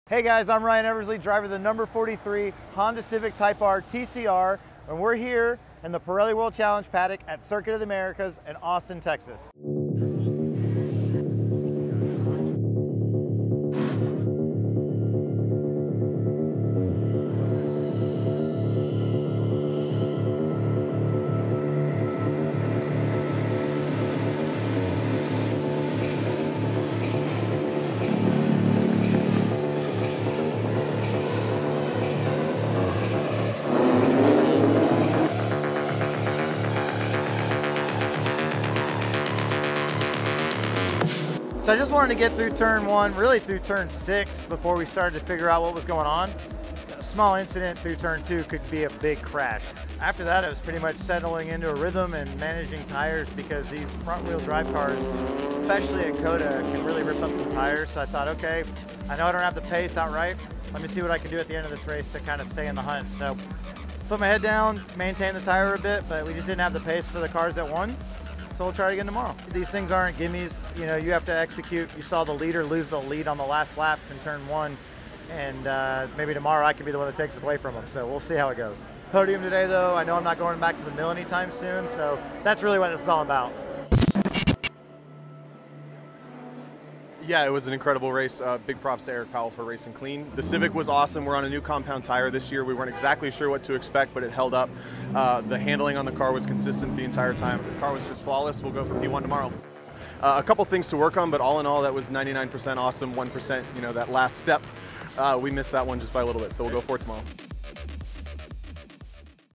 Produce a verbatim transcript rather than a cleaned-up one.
Hey guys, I'm Ryan Eversley, driver of the number forty-three Honda Civic Type R T C R, and we're here in the Pirelli World Challenge paddock at Circuit of the Americas in Austin, Texas. So I just wanted to get through turn one, really through turn six, before we started to figure out what was going on. A small incident through turn two could be a big crash. After that, it was pretty much settling into a rhythm and managing tires, because these front wheel drive cars, especially at COTA, can really rip up some tires. So I thought, okay, I know I don't have the pace outright. Let me see what I can do at the end of this race to kind of stay in the hunt. So put my head down, maintain the tire a bit, but we just didn't have the pace for the cars that won. So we'll try it again tomorrow. These things aren't gimmies. You know, you have to execute. You saw the leader lose the lead on the last lap in turn one, and uh, maybe tomorrow I could be the one that takes it away from them. So we'll see how it goes. Podium today, though. I know I'm not going back to the mill anytime soon, so that's really what this is all about. Yeah, it was an incredible race. Uh, big props to Eric Powell for racing clean. The Civic was awesome. We're on a new compound tire this year. We weren't exactly sure what to expect, but it held up. Uh, the handling on the car was consistent the entire time. The car was just flawless. We'll go for P one tomorrow. Uh, a couple things to work on, but all in all, that was ninety-nine percent awesome. one percent, you know, that last step, uh, we missed that one just by a little bit, so we'll go for it tomorrow.